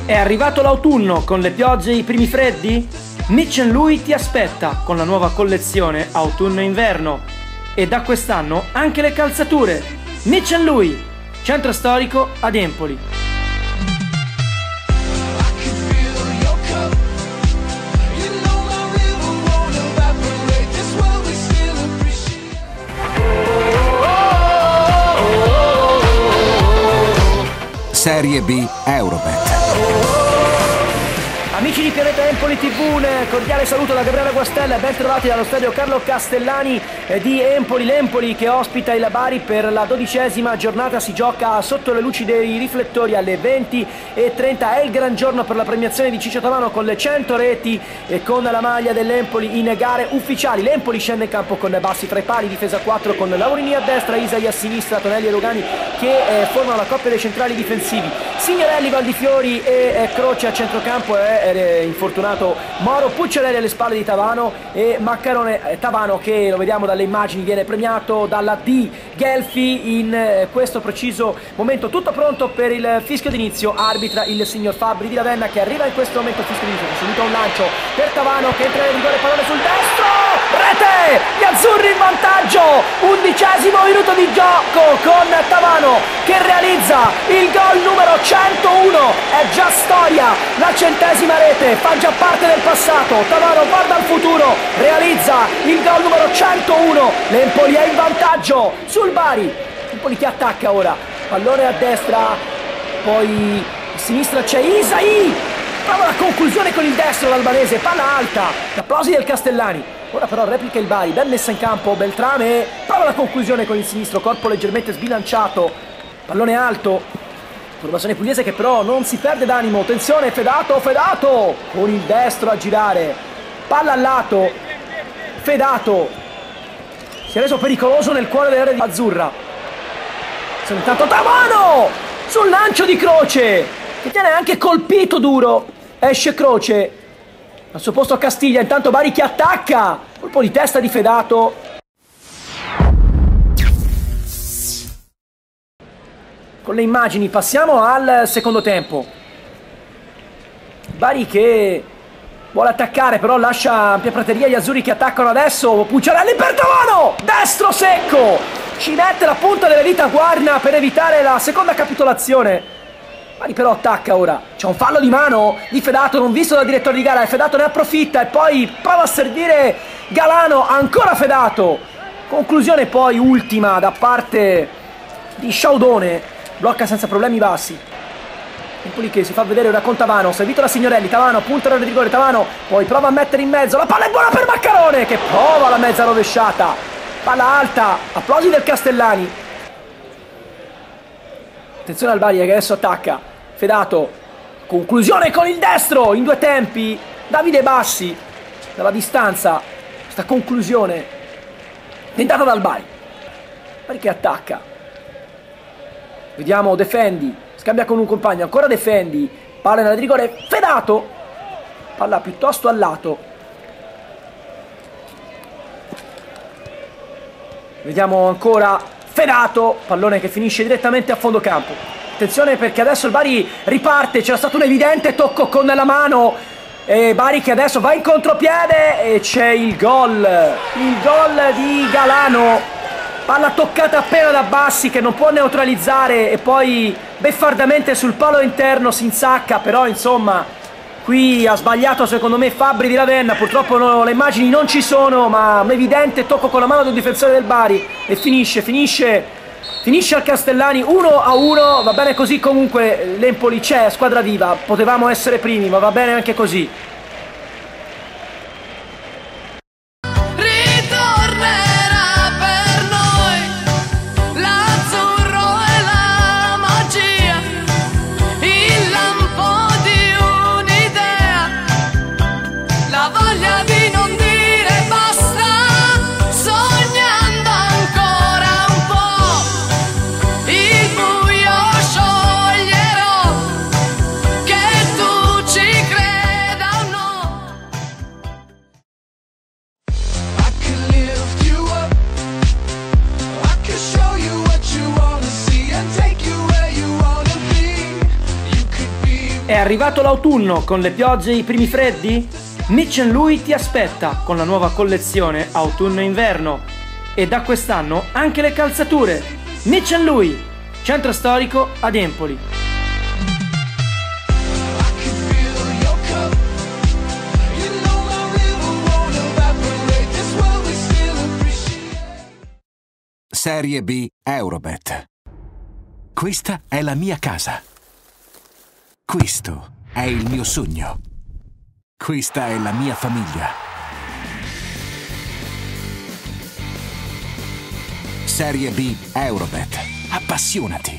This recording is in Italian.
È arrivato l'autunno con le piogge e i primi freddi? Mitch & Lui ti aspetta con la nuova collezione autunno-inverno e da quest'anno anche le calzature. Mitch & Lui, centro storico ad Empoli. Serie B Eurobet. Amici di Pianeta Empoli TV, un cordiale saluto da Gabriele Guastella e ben trovati dallo stadio Carlo Castellani di Empoli. L'Empoli che ospita il Bari per la 12ª giornata, si gioca sotto le luci dei riflettori alle 20:30. È il gran giorno per la premiazione di Ciccio Tamano con le 100 reti e con la maglia dell'Empoli in gare ufficiali. L'Empoli scende in campo con Bassi fra i pali, difesa 4 con Laurini a destra, Isai a sinistra, Tonelli e Rogani che formano la coppia dei centrali difensivi. Signorelli, Valdifiori e Croce a centrocampo, infortunato Moro, Pucciarelli alle spalle di Tavano e Maccarone. Tavano che, lo vediamo dalle immagini, viene premiato dalla D Gelfi in questo preciso momento. Tutto pronto per il fischio d'inizio, arbitra il signor Fabri di Ravenna che arriva in questo momento al fischio d'inizio. C'è subito un lancio per Tavano che entra nel rigore, pallone sul destro, rete, gli azzurri in vantaggio, 11° minuto di gioco con Tavano che realizza il gol numero 101, è già storia, la 100ª rete, fa già parte del passato. Tavano guarda al futuro, realizza il gol numero 101, l'Empoli è in vantaggio sul Bari. Empoli che attacca ora, pallone a destra, poi a sinistra c'è Isai, prova la conclusione con il destro l'albanese, palla alta, applausi del Castellani. Ora però replica il Bari, ben messa in campo Beltrame, prova la conclusione con il sinistro, corpo leggermente sbilanciato, pallone alto, formazione pugliese che però non si perde d'animo. Attenzione, Fedato con il destro a girare, palla al lato, Fedato si è reso pericoloso nel cuore dell'area azzurra. Sono intanto Tavano sul lancio di Croce che viene anche colpito duro, esce Croce al suo posto Castiglia. Intanto Bari che attacca, colpo di testa di Fedato. Con le immagini passiamo al secondo tempo. Bari che vuole attaccare però lascia ampia prateria, gli azzurri che attaccano adesso. Pucciarelli per Tavano, destro secco, ci mette la punta delle dita Guarna per evitare la seconda capitolazione. Bari però attacca ora, c'è un fallo di mano di Fedato non visto dal direttore di gara e Fedato ne approfitta e poi prova a servire Galano, ancora Fedato, conclusione poi ultima da parte di Sciaudone, blocca senza problemi Bassi. Empoli che si fa vedere ora con Tavano, servito da Signorelli, Tavano punta al rigore, Tavano poi prova a mettere in mezzo, la palla è buona per Maccarone che prova la mezza rovesciata, palla alta, applausi del Castellani. Attenzione al Bari che adesso attacca, Fedato, conclusione con il destro in due tempi, Davide Bassi dalla distanza, questa conclusione tentata dal Bari. Bari che attacca, vediamo Defendi, scambia con un compagno, ancora Defendi, palla nel rigore, Fedato, palla piuttosto al lato, vediamo ancora Fedato, pallone che finisce direttamente a fondo campo. Attenzione perché adesso il Bari riparte, c'era stato un evidente tocco con la mano e Bari che adesso va in contropiede e c'è il gol di Galano, palla toccata appena da Bassi che non può neutralizzare e poi beffardamente sul palo interno si insacca, però insomma qui ha sbagliato secondo me Fabri di Ravenna, purtroppo le immagini non ci sono, ma un evidente tocco con la mano del difensore del Bari e finisce al Castellani 1-1, va bene così. Comunque l'Empoli c'è, squadra viva, potevamo essere primi ma va bene anche così. È arrivato l'autunno con le piogge e i primi freddi? Mitch & Louis ti aspetta con la nuova collezione autunno-inverno e da quest'anno anche le calzature. Mitch & Louis, centro storico ad Empoli. Serie B Eurobet. Questa è la mia casa. Questo è il mio sogno. Questa è la mia famiglia. Serie B Eurobet. Appassionati.